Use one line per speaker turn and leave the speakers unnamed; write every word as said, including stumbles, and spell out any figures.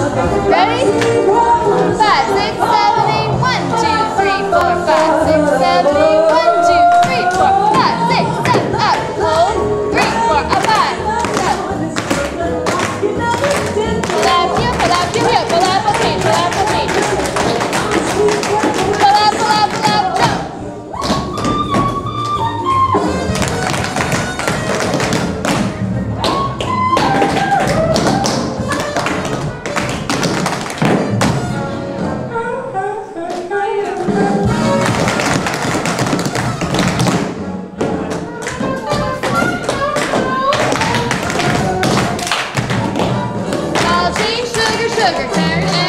Ready? Five, six, seven, eight. One, two, three, four, five, six, seven, eight. One, two, three, four, five, six, seven, up. Hold. Three, four, up, five. Pull out here, pull out here, here. Pull out, okay, pull out, okay. Pull out, pull out, pull out, jump. Sugar, turn